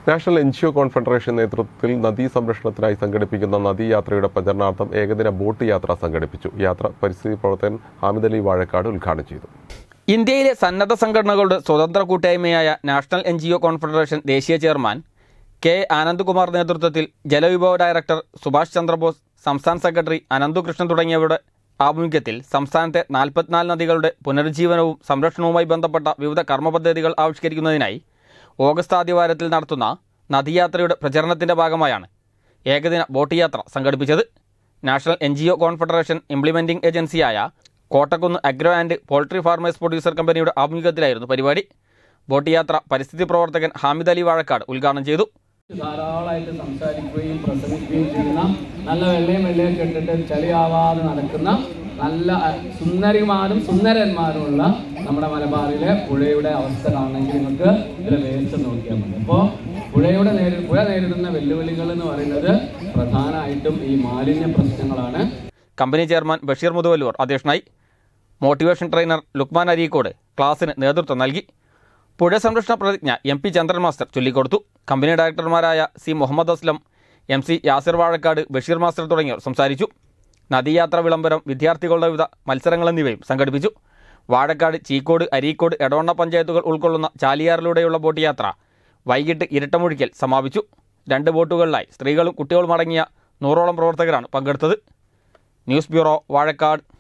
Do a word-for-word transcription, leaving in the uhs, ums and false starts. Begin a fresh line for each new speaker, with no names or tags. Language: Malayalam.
National N G O confederation നേതൃത്വത്തിൽ നദീ സംരക്ഷണത്തിനായി സംഘടിപ്പിക്കുന്ന നദീയാത്രയുടെ പ്രചരണാർത്ഥം ഏകദിന ബോട്ട് യാത്ര സംഘടിപ്പിച്ചു. യാത്ര പരിസ്ഥിതി പ്രവർത്തകൻ ഹാമിദ് അലി വാഴക്കാട് ഉദ്ഘാടനം ചെയ്തു.
ഇന്ത്യയിലെ സന്നദ്ധ സംഘടനകളുടെ സ്വതന്ത്ര കൂട്ടായ്മയായ national N G O confederation ദേശീയ ചെയർമാൻ കെ ആനന്ദ്കുമാർ നേതൃത്വത്തിൽ ജലവിഭവ ഡയറക്ടർ സുഭാഷ് ചന്ദ്രബോസ്, സംസ്ഥാന സെക്രട്ടറി അനന്തുകൃഷ്ണൻ തുടങ്ങിയവരുടെ ആഭിമുഖ്യത്തിൽ സംസ്ഥാനത്തെ നാൽപ്പത്തിനാല് നദികളുടെ പുനരുജ്ജീവനവും സംരക്ഷണവുമായി ബന്ധപ്പെട്ട വിവിധ കർമ്മപദ്ധതികൾ ആവിഷ്കരിക്കുന്നതിനായി ഓഗസ്റ്റ് ആദ്യവാരത്തിൽ നടത്തുന്ന നദിയാത്രയുടെ പ്രചരണത്തിൻ്റെ ഭാഗമായാണ് ഏകദിന ബോട്ട് യാത്ര സംഘടിപ്പിച്ചത്. National N G O confederation implementing ഏജൻസിയായ Kottakkunnu agro and poultry farmers producer കമ്പനിയുടെ ആഭിമുഖ്യത്തിലായിരുന്നു പരിപാടി. ബോട്ട് യാത്ര പരിസ്ഥിതി പ്രവർത്തകൻ ഹാമിദ് അലി വാഴക്കാട് ഉദ്ഘാടനം ചെയ്തു.
ധാരാളമായിട്ട് സംസാരിക്കുകയും പ്രസംഗിക്കുകയും ചെയ്യുന്ന, നല്ല വെള്ളയും വെള്ളയും കെട്ടിട്ട് ചളിയാവാതെ നടക്കുന്ന നല്ല സുന്ദരിമാരും സുന്ദരന്മാരുമുള്ള നമ്മുടെ മലബാറിലെ പുഴയുടെ അവസ്ഥ കാണണമെങ്കിൽ നിങ്ങൾക്ക് ഇതിലെ വേസ്റ്റ് നോക്കിയാൽ മതി. അപ്പോൾ പുഴയുടെ നേരി പുഴ നേരിടുന്ന വെല്ലുവിളികൾ എന്ന് പറയുന്നത് പ്രധാനമായിട്ടും ഈ മാലിന്യ പ്രശ്നങ്ങളാണ്.
കമ്പനി ചെയർമാൻ ബഷീർ മുതുവല്ലൂർ അധ്യക്ഷനായി. മോട്ടിവേഷൻ ട്രെയിനർ ലുക്മാൻ അരീക്കോട് ക്ലാസിന് നേതൃത്വം നൽകി. പുഴ സംരക്ഷണ പ്രതിജ്ഞ എം പി ചന്ദ്രൻ മാസ്റ്റർ ചൊല്ലിക്കൊടുത്തു. കമ്പനി ഡയറക്ടർമാരായ C Muhammad Aslam, M C Yasir Vazhakkad, Basheer master തുടങ്ങിയവർ സംസാരിച്ചു. നദീയാത്ര വിളംബരം, വിദ്യാർത്ഥികളുടെ വിവിധ മത്സരങ്ങൾ എന്നിവയും സംഘടിപ്പിച്ചു. വാഴക്കാട്, ചീക്കോട്, അരീക്കോട്, എടവണ്ണ പഞ്ചായത്തുകൾ ഉൾക്കൊള്ളുന്ന ചാലിയാറിലൂടെയുള്ള ബോട്ട് യാത്ര വൈകിട്ട് ഇരട്ടമുഴിക്കൽ സമാപിച്ചു. രണ്ട് ബോട്ടുകളിലായി സ്ത്രീകളും കുട്ടികളും അടങ്ങിയ നൂറോളം പ്രവർത്തകരാണ് പങ്കെടുത്തത്. News bureau, Vazhakkad.